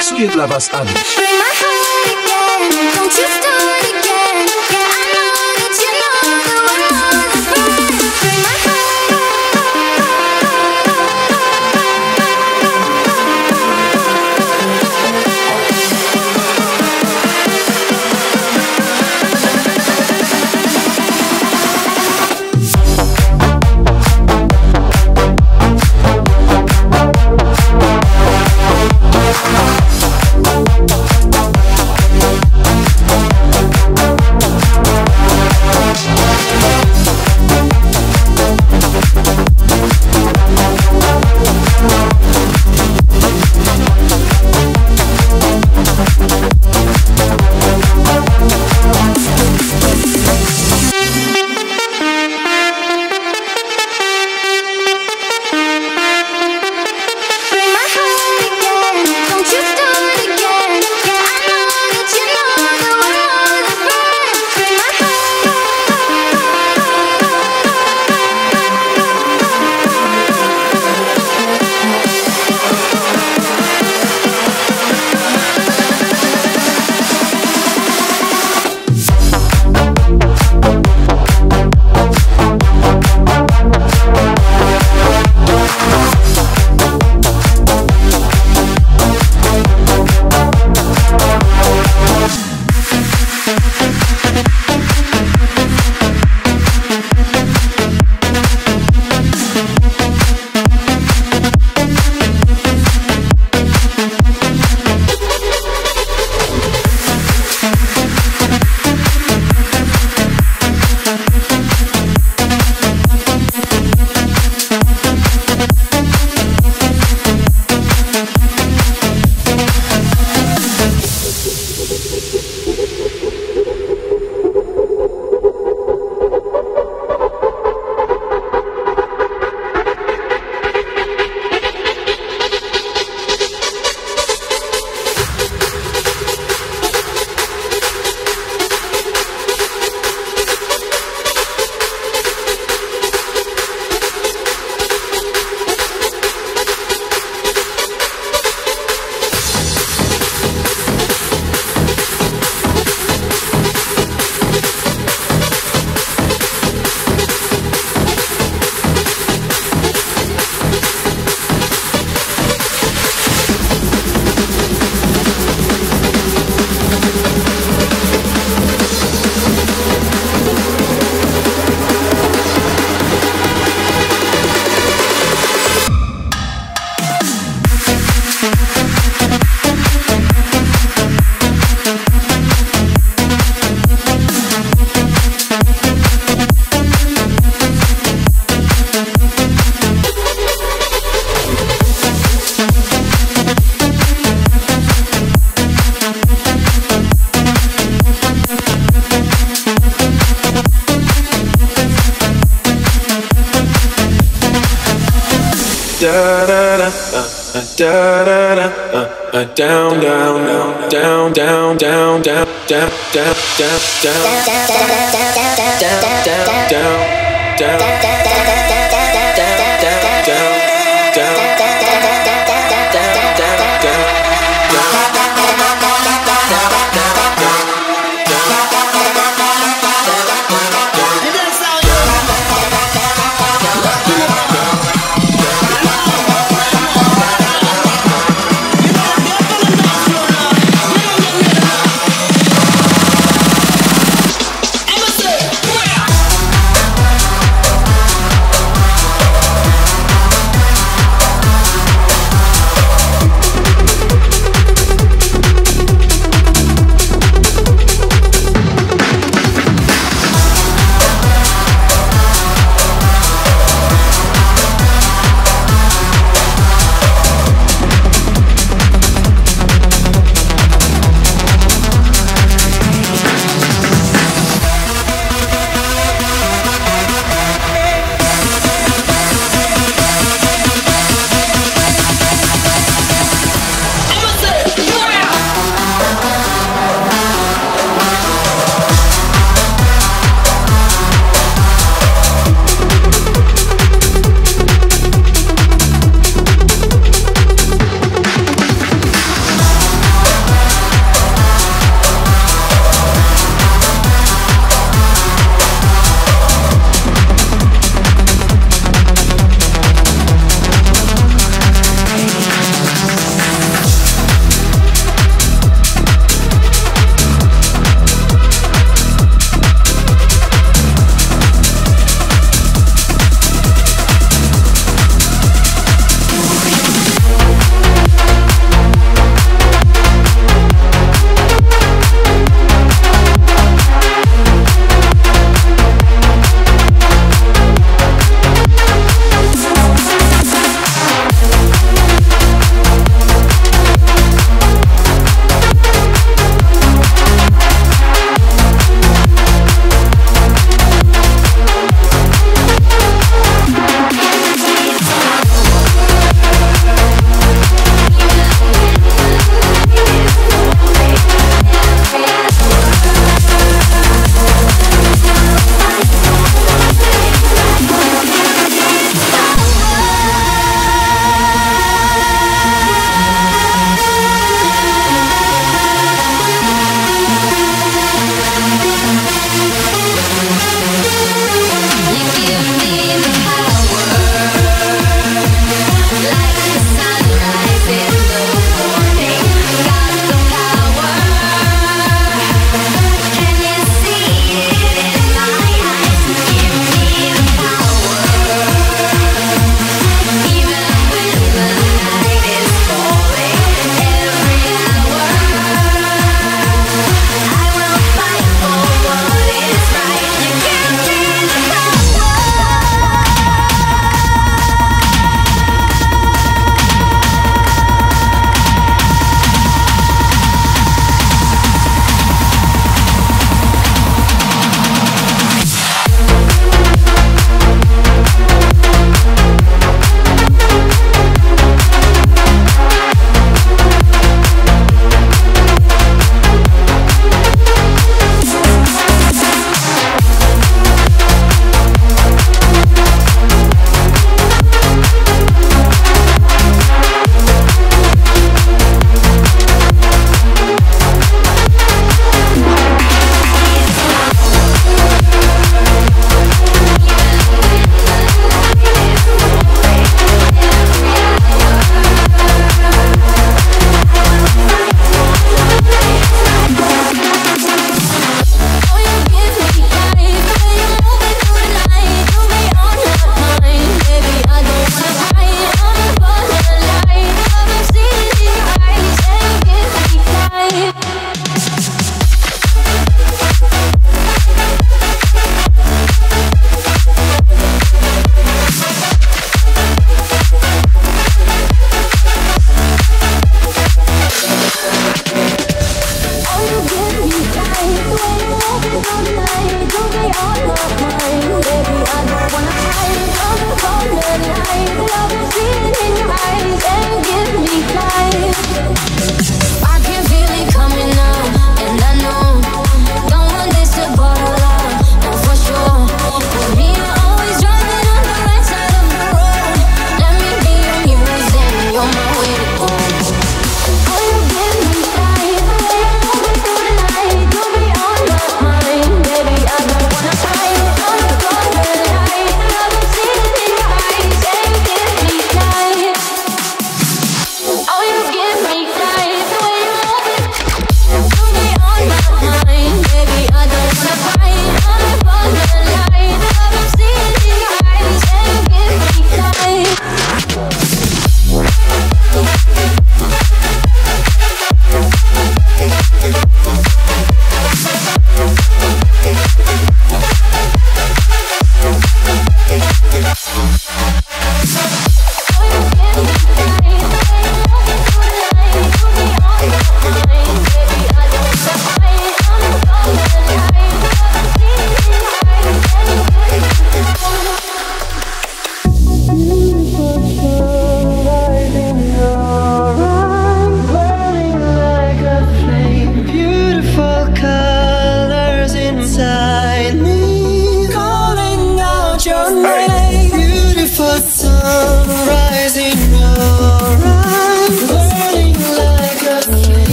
Miksuje dla Was Anuś. da da da da da da down down down down down down down down down down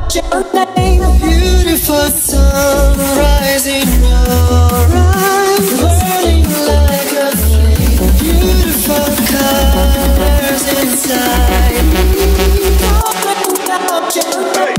Beautiful sunrise in your eyes, burning like a flame. Beautiful colors inside me. Without your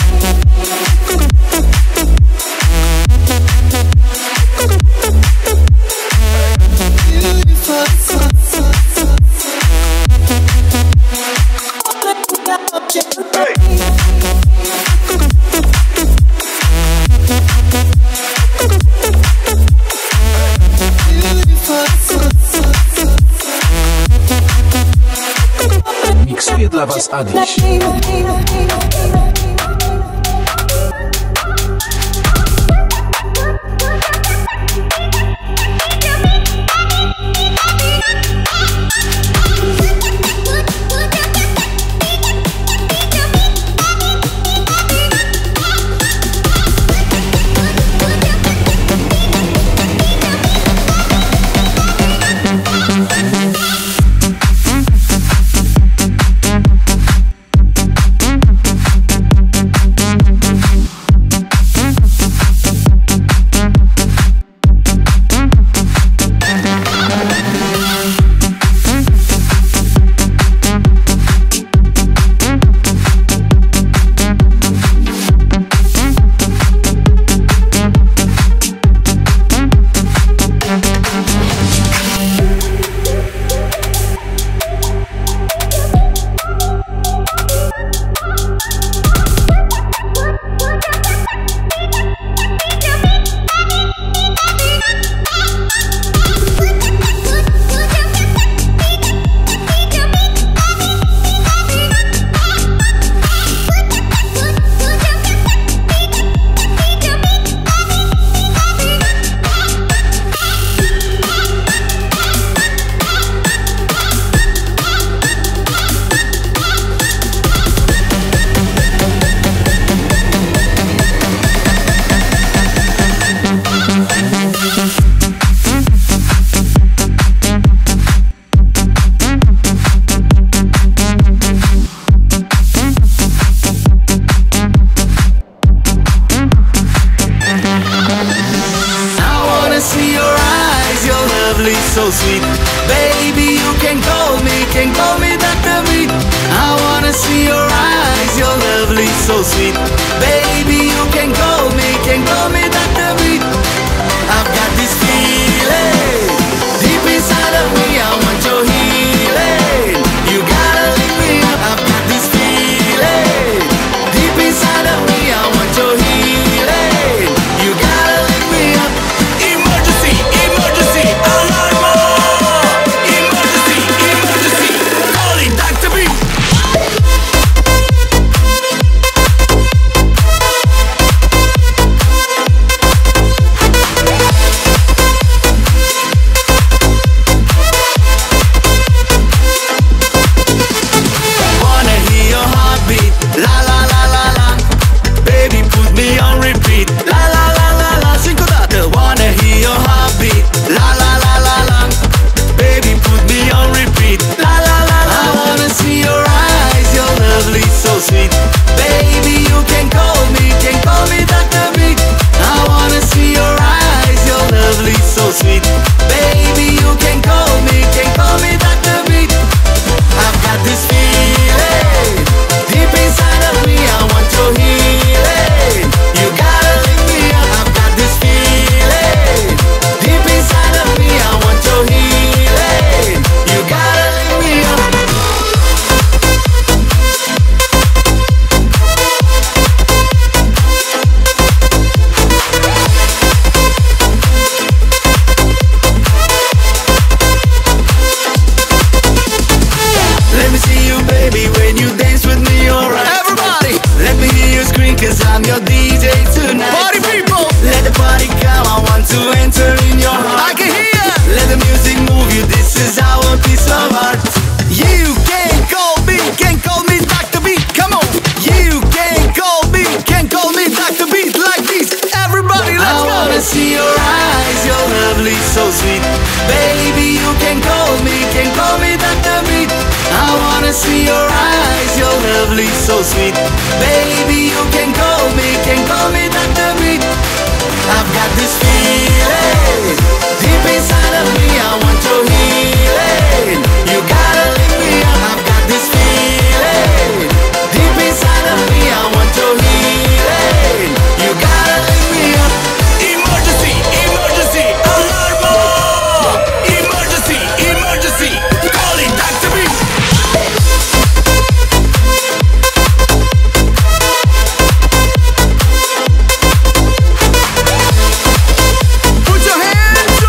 Miksuje dla was Adiś. So sweet, baby, you can call me Dr. Beat. I wanna see your eyes, you're lovely, so sweet, baby, you can call me Dr. Beat. I've got this feeling deep inside of me, I want your healing. You gotta lift me up. I've got this feeling deep inside of me, I want your healing. You gotta lift me up. Emergency, emergency, alarm! I'm your DJ tonight. Party people, let the party come. I want to enter in your heart. I can hear. Let the music move you. This is our piece of art. You can call me Dr. Beat. Come on. You can call me Dr. Beat like this. Everybody, let's go. I wanna see your eyes. You're lovely, so sweet. Baby, you can call me Dr. Beat. I wanna see your eyes. you're lovely, so sweet. Baby, you can call me Dr. Beat. I've got this feeling deep inside of me, I want your healing. You gotta lift me up. I've got this feeling deep inside of me, I want your healing. You gotta lift me up. Emergency, emergency, alarm! Emergency, emergency, calling Dr. Beat. Put your hands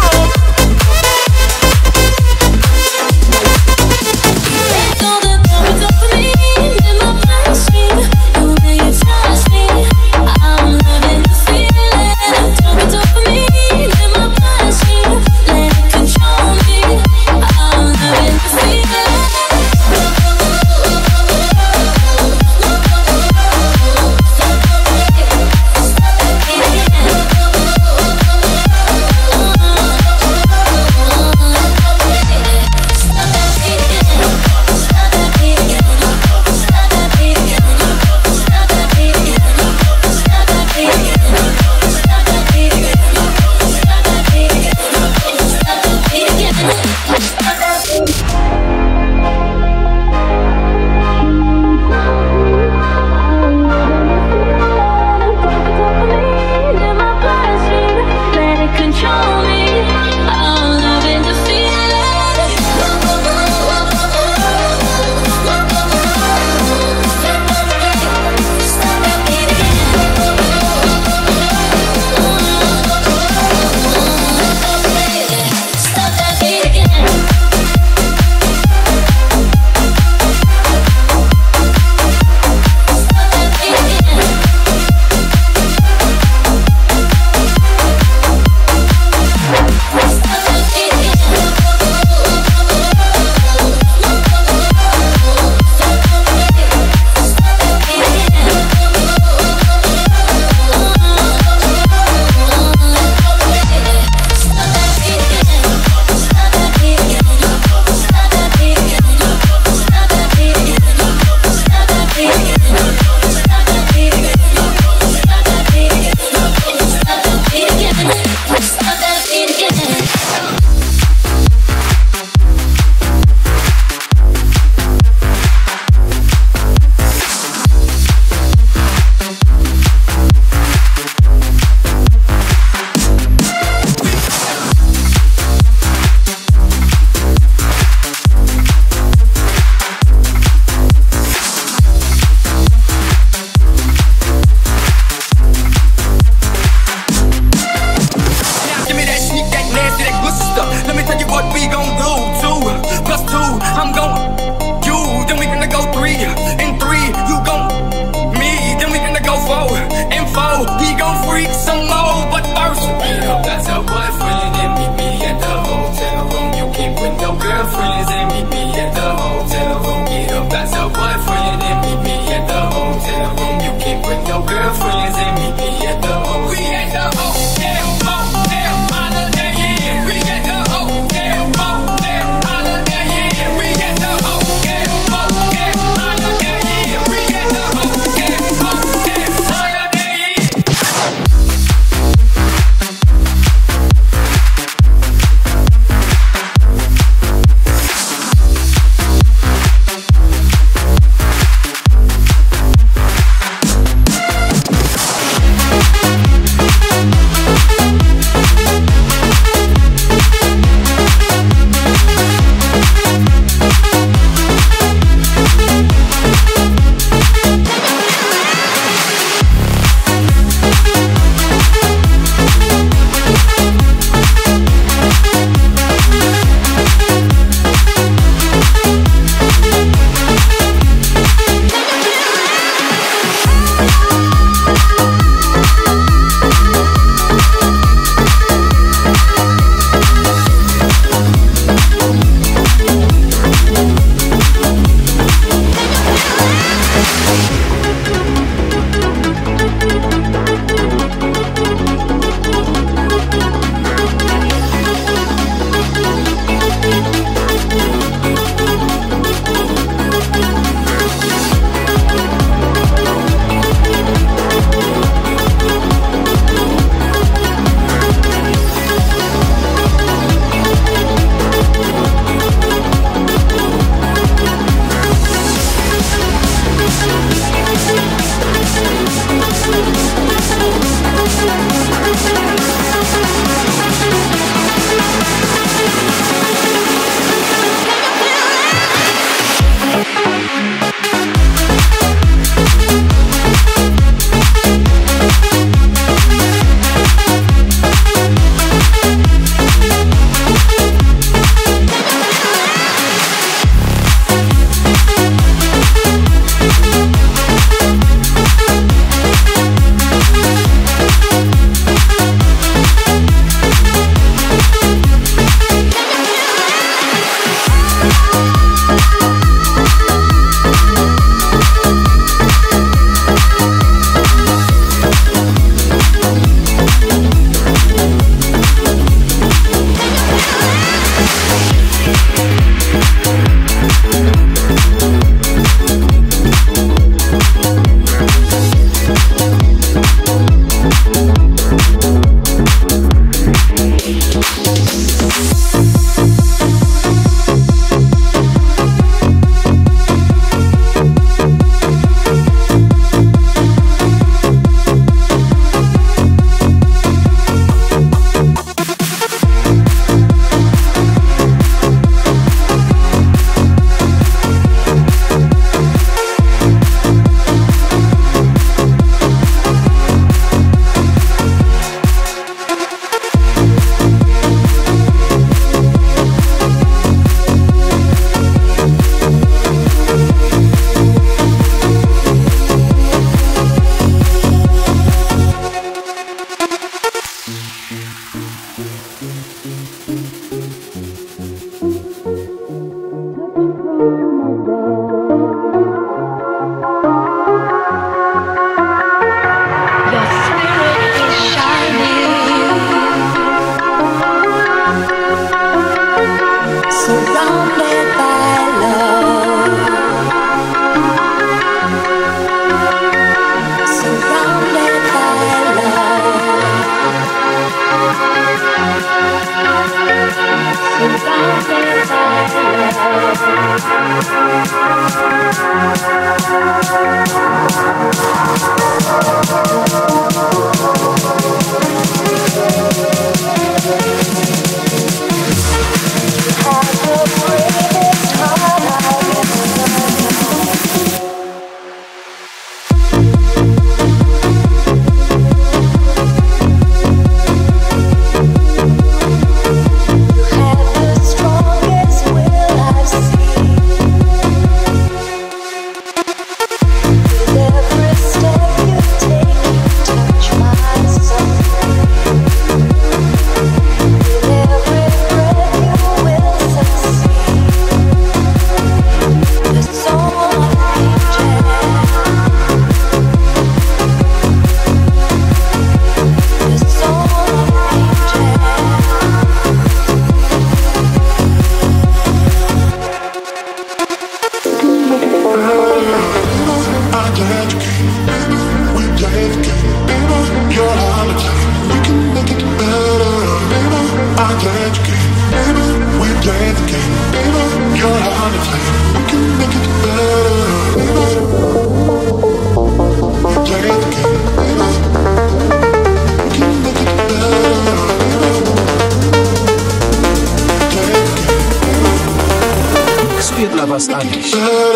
Dla was Adiś.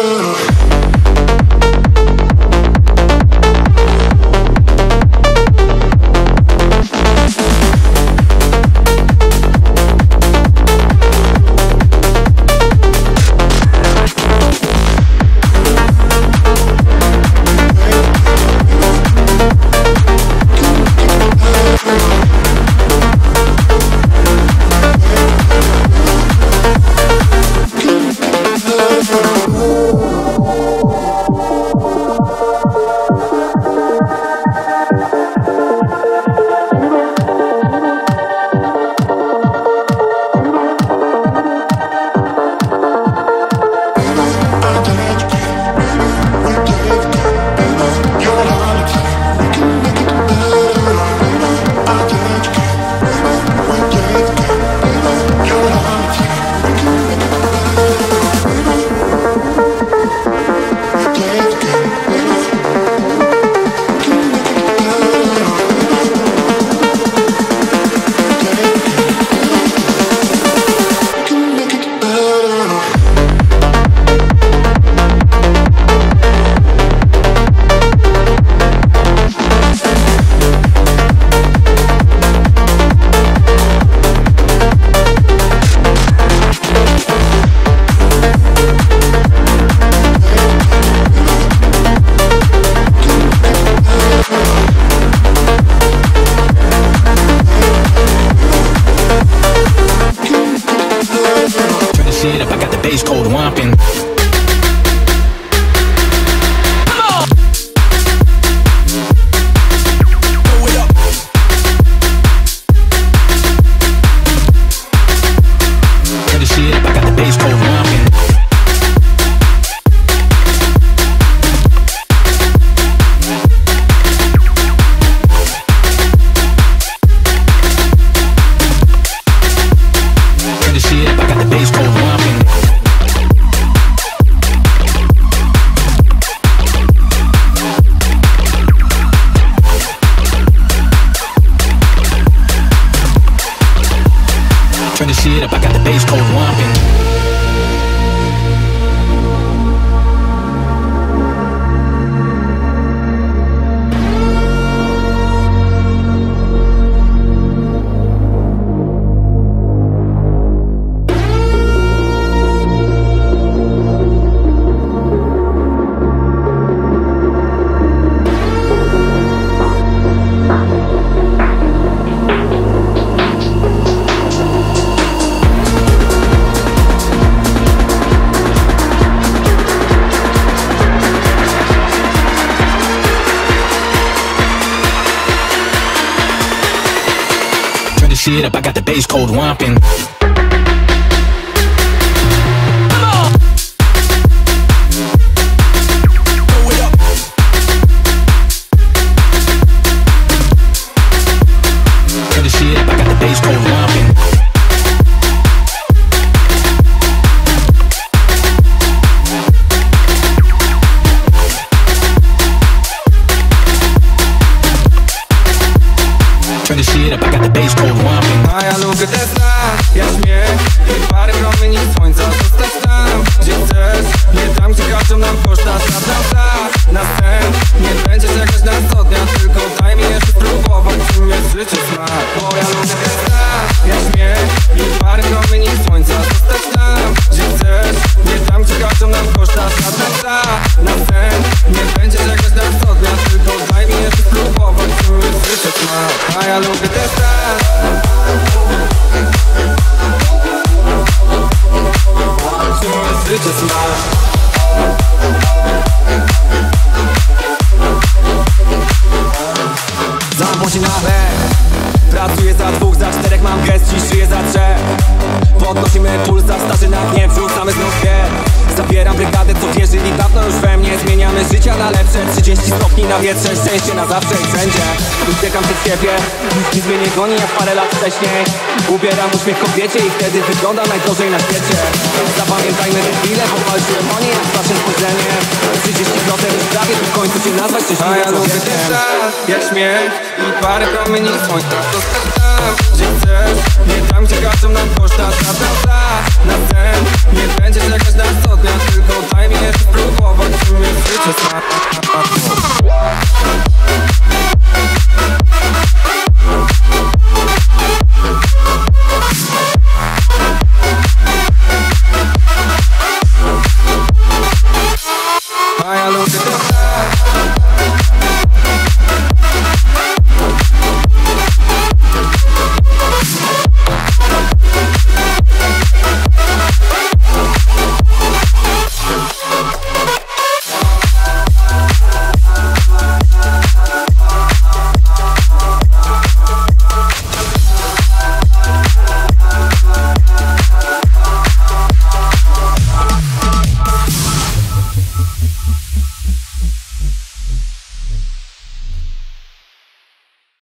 Shit up, I got the bass cold whomping. Turn the shit up, I got the bass cold whomping. czekają nam koszta. Na sen nie będzie czekać na co dnia, tylko daj mi jeszcze spróbować, czym jest życie smak. Bo ja lubię ten stan, jak śmiech i parę promieni słońca. Zostać tam, gdzie chcesz, nie tam, gdzie czekają nam koszta. Na sen nie będzie czekać na co dnia, tylko daj mi jeszcze spróbować, czym jest życie smak. A ja lubię ten stan. Czym jest życie smak. Zamknął się na B. Pracuję za dwóch, za czterech, mam gest, dziś żyję za trzech. Podnosimy puls, za starzynach nie wrzucamy znów pier. Zabieram brygadę, co wierzyli dawno już we mnie. Zmieniamy życia na lepsze, 30 stopni na wietrze. Szczęście na zawsze i wszędzie. Uciekam przed siebie, nic mnie nie goni jak parę lat wcześniej. Ubieram uśmiech kobiecie i wtedy wyglądam najgorzej na świecie. Zapamiętajmy te chwile, bo walczyłem o nie jak wasze spojrzenie. 30% już prawie, by w końcu się nazwać szczęśliwym człowiekiem. Jak śmiech i parę promieni słońca. Zostać tam, gdzie chcesz, nie tam, gdzie każą nam koszta. Na sen nie będzie czekać na co dnia, tylko daj mi jeszcze spróbować.